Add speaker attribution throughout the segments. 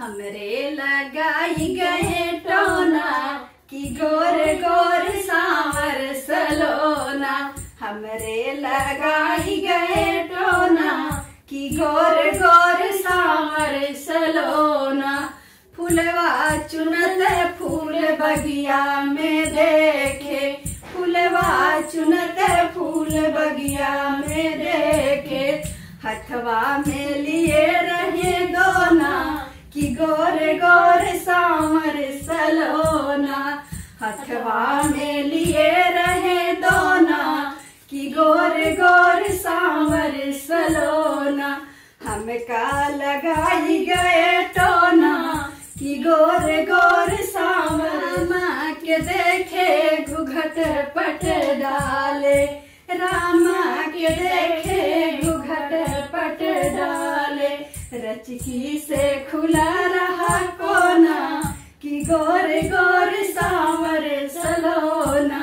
Speaker 1: हमरे लगाई गए टोना कि गोर गोर सांवर सलोना। हमरे लगाई गए टोना कि गोर गोर सांवर सलोना। फूलवा चुनत फूल बगिया में देखे, फूलवा चुनत फूल बगिया में देखे। हथवा में लिए रहे दोना कि गोर गोर सांवर सलोना। हथवा में लिए रहे दोना कि गोर गोर सांवर सलोना। हमका लगाई गए टोना कि गोर गोर सांवर। माँ के देखे घुघट पट डाले, रामा के देखे घुघट पट डाले। रचकी से खुला रहा कोना कि गोर गोर सांवर सलोना।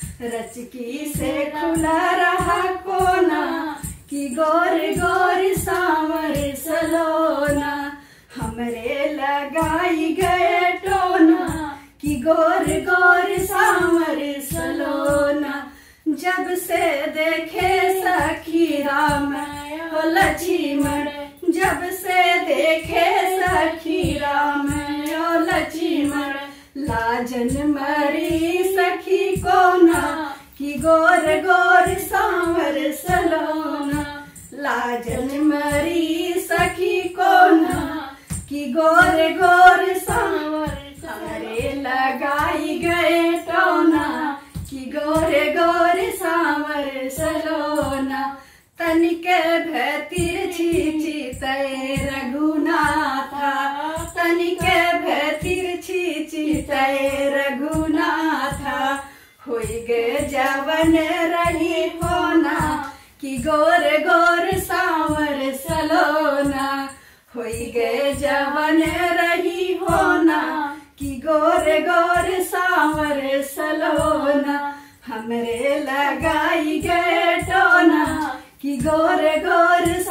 Speaker 1: रचकी से खुला रहा कोना कि गोर गोर सांवर सलोना। हमरे लगाई गए टोना कि गोर गोर सांवर सलोना। जब से देखे सखी राम ओ लक्ष्मण, जब से देखे सखी राम ओ लक्ष्मण। लाजन मरी सखी कोना कि गोर गोर सांवर सलोना। लाजन मरी सखी कोना कि गोर गोर सांवर। हमरे लगाई गए टोना कि गोर गोर सांवर सलोना। तनिके भतिर छीची तय रघुनाथा, तनिके भतिर छीची तय रघुनाथा। होई गे जवन रही होना कि गोर गोर सांवर सलोना। होई गे जवन रही होना कि गोर गोर सांवर सलोना। हमरे लगाई गए टोना कि गोर गोर